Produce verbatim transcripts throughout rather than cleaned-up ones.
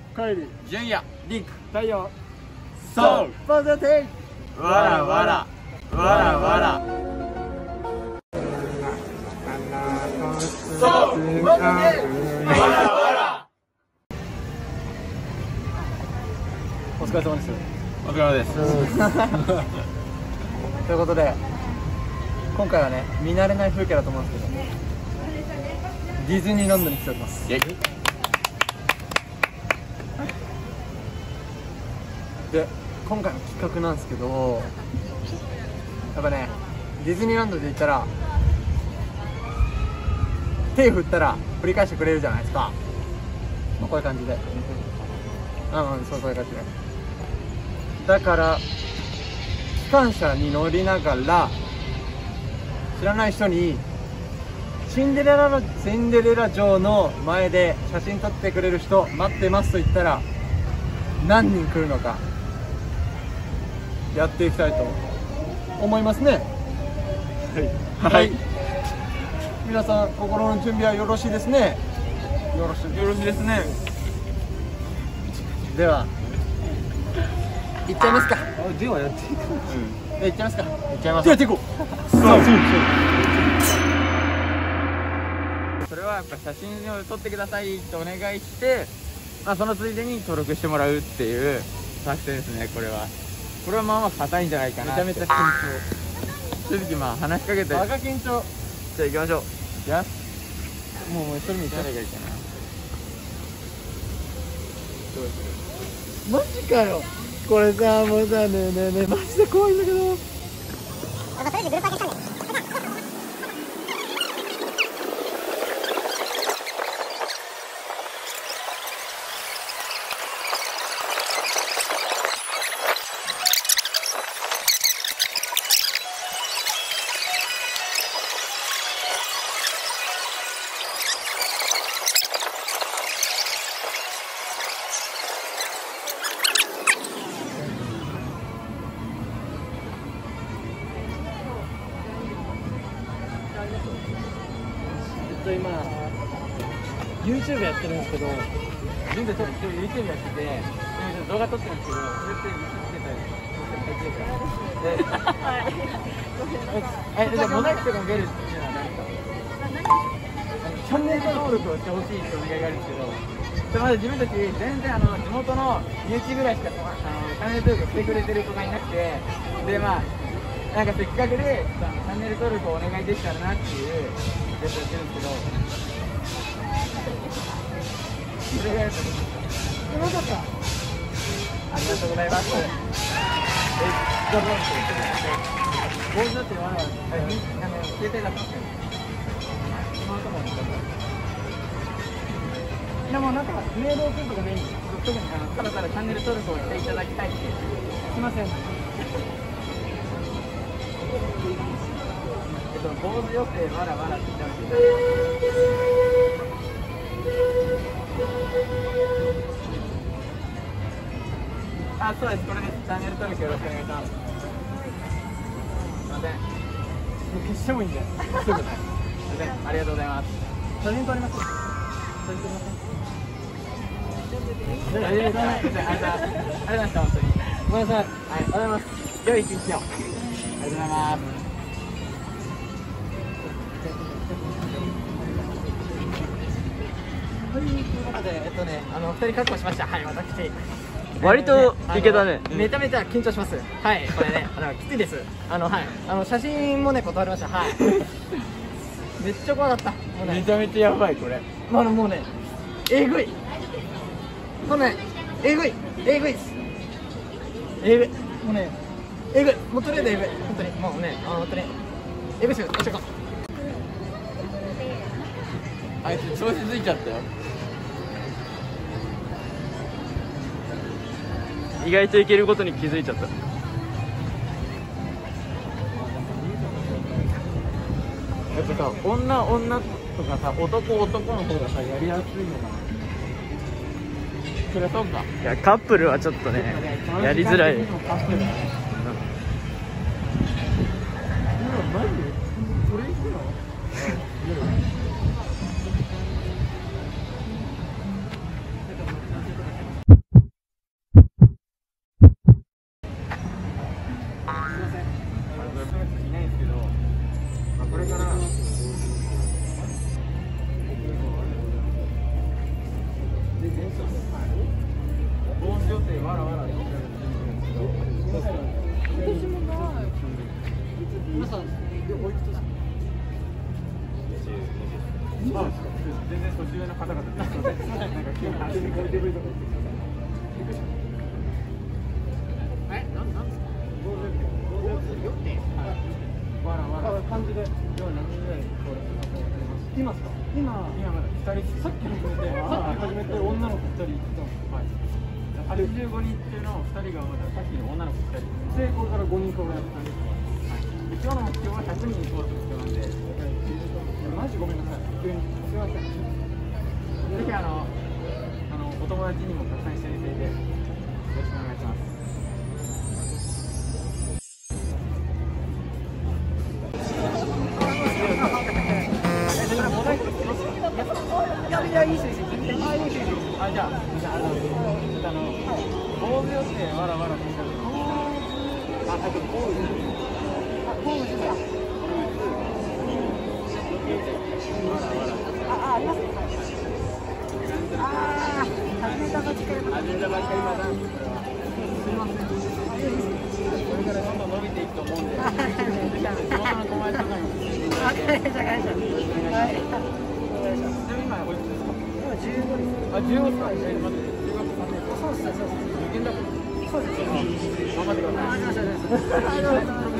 カイリ純也、 リンク太陽そう、 ポジティわらわらわらわら、そうポジティブ、わらわら。 お疲れ様です。 お疲れ様です。 ということで今回はね、見慣れない風景だと思うんですけど、ディズニーランドに来ております。 イエイ。 で、今回の企画なんですけど、やっぱね、ディズニーランドで言ったら手振ったら振り返してくれるじゃないですか。まあ、こういう感じで、うんうん、そうこういう感じで。だから機関車に乗りながら知らない人にシンデレラシンデレラ城の前で写真撮ってくれる人待ってますと言ったら何人来るのかやっていきたいと思いますね。はい、はい、皆さん心の準備はよろしいですね。よろしいよろしいですね。では行っちゃいますか。あ、ではやっていく。うん。で行っちゃいますか。行っちゃいます。やっていこう。そう。 それはやっぱ写真を撮ってくださいとお願いして、まあ、そのついでに登録してもらうっていう作戦ですね。これはこれはまあまあ硬いんじゃないかな。 めちゃめちゃ緊張。 正直まあ話しかけて、 バカ緊張。 じゃあ行きましょう。じゃあもうもうそれ見たらいいかな。どうする？マジかよ。これさ、もうさ、ねえねえねえ、マジで怖いんだけど。あ、まあ、とりあえずグループ分けしたんだよ。今 YouTube やってるんですけど、 現在ちょっと YouTube やってて動画撮ってるんですけど、それって見せてたりしてたりえ、じゃあモザイクとかも出るっていうのは何かチャンネル登録をしてほしいってお願いがあるんですけど、まず自分たち全然あの地元の身内ぐらいしかあのチャンネル登録してくれてる子がいなくて、でまあなんかせっかくでチャンネル登録をお願いできたらなっていうやつをやってるんですけど、それがやっぱよかった。ありがとうございます。え、じゃあどうして坊主だって言わなかった。あの携帯だったんですよ。スマートフォンにいやもうなんかメールを送るとかないんですよ。特にあのただただチャンネル登録をしていただきたいって。すいません。坊主よってわらわらって言ってました。あ、そうです。これです。チャンネル登録よろしくお願いします。すみません。もう消してもいいんで。すぐ。すみません。ありがとうございます。写真撮ります。写真撮りません。ありがとうございます。ありがとうございました。本当に。ごめんなさい。はい。ありがとうございます。良い一日を。ありがとうございます。ということで、えっとね、あのふたり確保しました。はい、私。 割といけたね。 めちゃめちゃ緊張します。はい、これね、あのきついです。あのはい、あの写真もね断りました。はい。めっちゃ怖かった。もうね、 めちゃめちゃやばいこれ。 まあもうね、えぐい。これね、えぐい、えぐいです。えぐい、もうね、えぐい、もうとりあえずえぐい、本当にもうね、あの本当にえぐいですよ。どうしようか。 あいつ調子づいちゃったよ。意外といけることに気づいちゃった。やっぱさ、女女とかさ、男男の方がさやりやすいのかな。それそうか。いや、カップルはちょっとねやりづらい。うん、マジ？それいくの？ カタカタってすいません。なんか急に走り込いてくるとこってすいません。え、なんなんですか？ごじゅってん。よってん。はい。わらわら。感じで。今何人ぐらいこれいますか？今今まだふたり。さっき始めてさっき始めて女の子ふたり行ったの。はい。はちじゅうごにんっていうのをふたりがまださっきの女の子ふたり。でこれからごにんからやったんです。はい。今日の目標はひゃくにん行こうという目標なんで。マジごめんなさい。急にすいません。ぜひあのあのお友達にもたくさん一緒に入れてよろしくお願いします。いやいやいいですいいです。あいいですいいです。あじゃあじゃああのあの防御ってわらわらって言ったの。ああとこうあこうですか。あありますね。ああ始めたばっかり始めたばっかりまだ。すみません。これからどんどん伸びていくと思うんで。地元の友達とかにも聞いていただいて。はい。ちなみに今おいくつですか？今じゅうごです。あ、じゅうごですか？え、待って、中学さんねん。そうです、そうです。受験だもん。そうです、そうです。頑張ってください。ありがとうございます。ありがとうございます。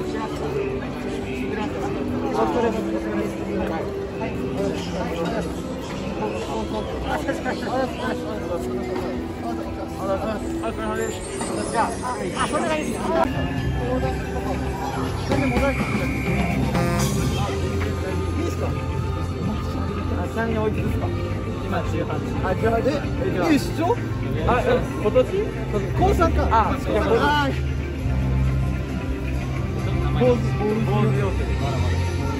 お疲れ様です。はい。はい。あ、確かに。あ、お疲れ様です。じゃあ、あ、そんな感じです。それで戻らせてください。いいですか？ちなみにおいくつですか？今じゅうはち。あ、じゅうはち。え、一緒？あ、今年？高三か。あ、じゃあ、坊主、坊主養成です。まだまだ。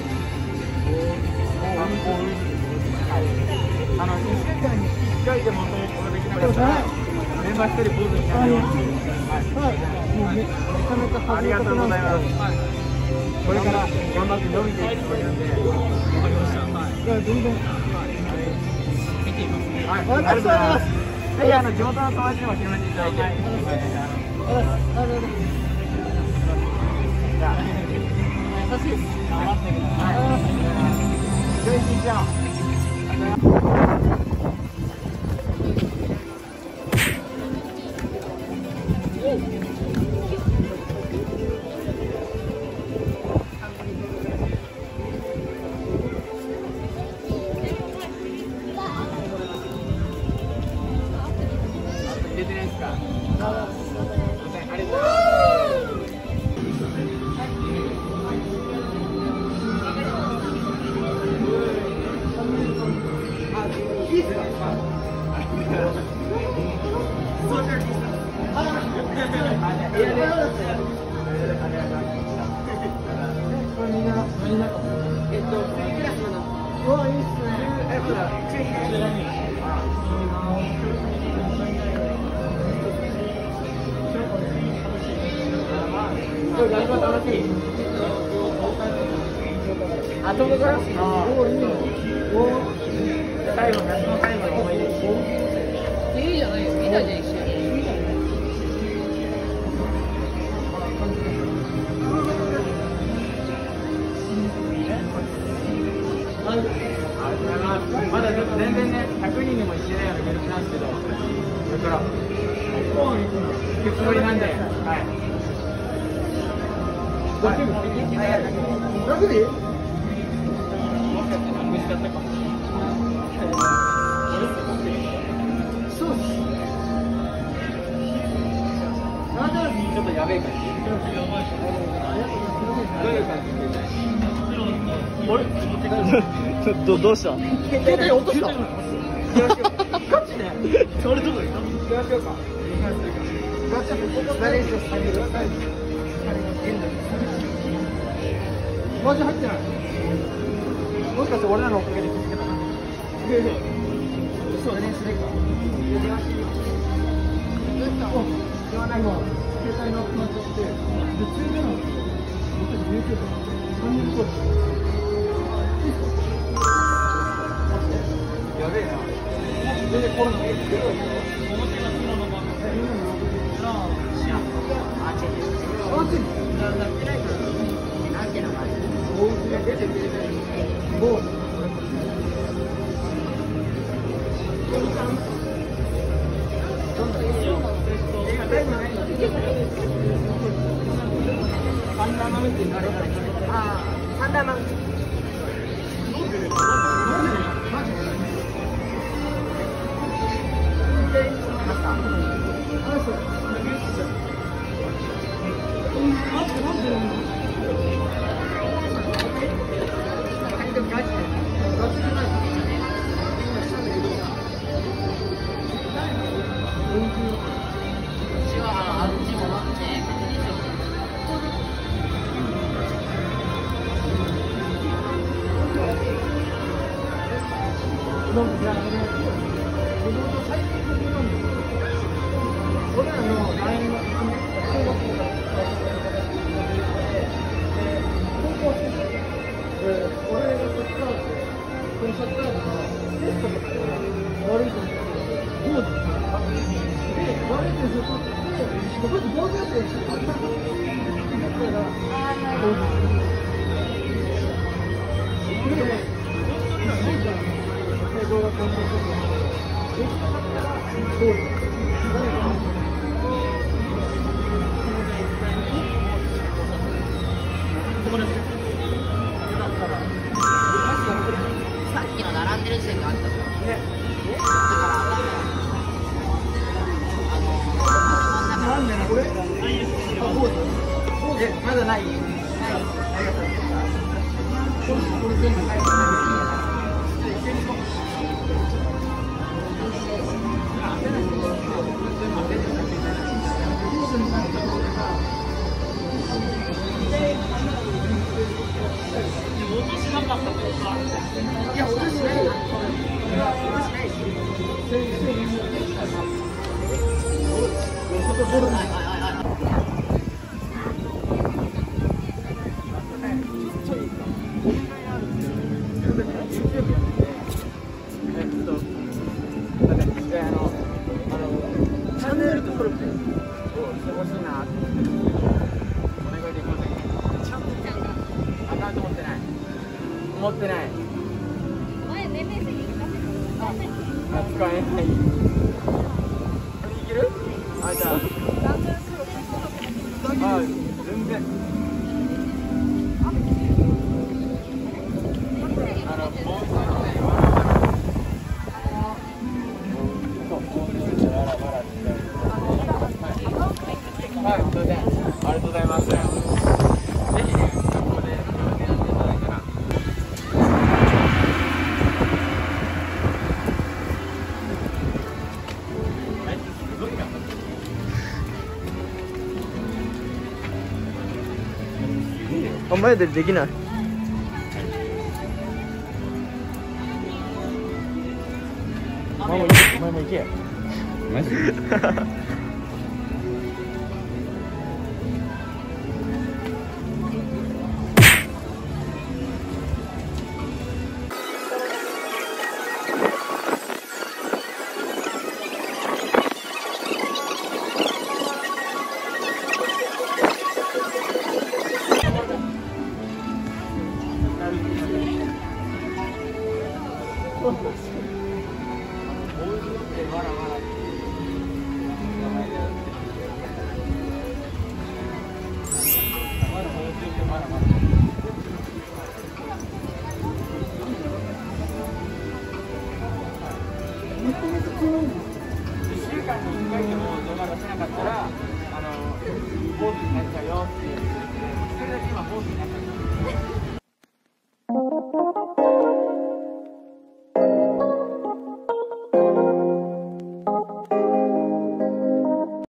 あの、いっしゅうかんにいっかいでもこれできなかったら、メンバーひとり坊主になるように。はい。もうめちゃめちゃありがとうございます。これから頑張って伸びていくつもりなんで。わかりました。はい。じゃあ、どんどん。見てみますね。はい。ありがとうございます。ぜひ、あの、地元の友達にも広めていただいて。はい。なるほど。じゃあ、優しいです。頑張ってください。良い一日を。出てないですか？ありがとうございます。いいですか？これみんな、みんな。えっと、クラスの。うわ、いいっすね。え、ほら、クリス何？これ何が楽しい？あ、どこから？ああ、いいね。最後、夏の最後の思い出。いいじゃないよ、みんなで一緒に。まだちょっと全然ね、ひゃくにんにも行ってないようなグループなんですけど、これから、行くつもりなんで、はい。ラグビー？ラグビー？もしかして難しかったかもしれない。そうっす。ちょっとやべえ感じ。どういう感じ？あれ？どどうした？携帯落とした？ガチで？それどこ行ったの？行きましょうか。ガチで誰にしろ下げる。マジ入ってない。もしかして俺らのおかげで気づけたかな。そうね、それか。言わないの。携帯なくなっちゃって、で、ついでなの。僕たち入居者。さんにんそうです。やべえな。全然コロナで。あ、つい。なってないから。なんて名前。おうちが出てくれない。もう。 ああ、サンダーマン。 さっきの並んでる時点があったじゃん。ね。 なんでなこれ？え、まだない？ない。ありがとう。これ全部書いてない。いや、落としないよ。落としないし。チャンネル登録をしてほしいなってお願いできませんか？ちゃんとアカウント持ってない。持ってない。 前年齢制限聞かせてください。 あ、使えない。これいける？あ、じゃあ。あ、全然。あの、ボーイさんのね、わらわら。そう、ボーイさんのわらわらって。はい、すいません。ありがとうございます。ぜひね、ここで自分でやっていただいたら。 お前でできない。 お前も行け。お前も行け。 マジめちゃめちゃ強いんだよ。